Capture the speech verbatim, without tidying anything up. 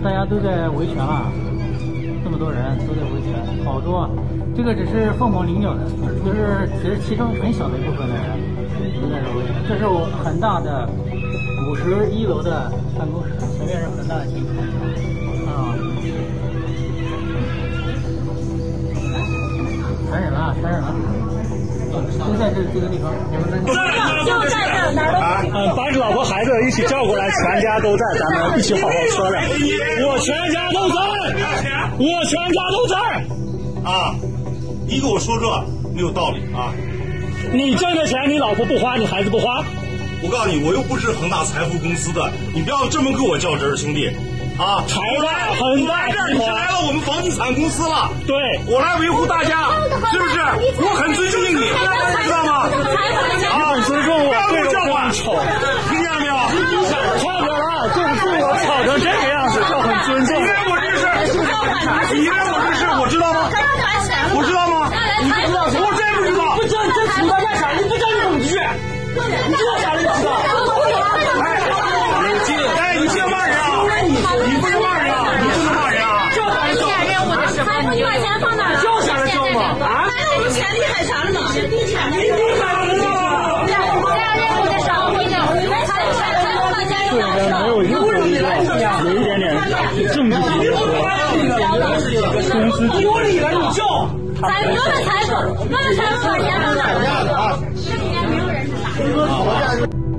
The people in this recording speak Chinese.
大家都在维权啊，这么多人都在维权，好多。这个只是凤毛麟角的，就是只是其中很小的一部分的人都在这维权。这是我很大的五十一楼的办公室，前面是很大的金牌啊。残忍了，残忍了。 就在这这个地方， 就在这哪儿都。 嗯，把老婆孩子一起叫过来，全家都在，咱们一起好好说量。我全家都在，我全家都在。 啊，你给我说这没有道理啊！ 你挣的钱，你老婆不花，你孩子不花。 我告诉你，我又不是恒大财富公司的，你不要这么跟我较真儿，兄弟。啊， 财大恒大这儿你是来了我们房地产公司了， 对， 我来维护大家，是不是？我很尊敬你，知道吗？ 啊，很尊重我， 不要叫唤， 丑， 听见了没有？ 看着了，就是对我吵成这个样子，就很尊重。 你以为我这事，你以为我这事我知道吗？我知道吗？你不知道，我真不知道。 不知道你这土在干啥？你不知道你怎么去？你知道啥？你知道？ 哎，你别骂人啊！你不能骂人啊！你不能骂人啊！ 这还是任务的时候，你把钱放哪儿？ 就想着挣嘛啊！ 我们钱厉害啥了呢？厉害了！ 你厉害了呢！ 这样任务的时候，你得才有才才能大家有感受。 没有任何一个有一点点政治性的公司有理了，你叫财多的财富，多的财富把钱放哪儿？这里面没有人是傻子。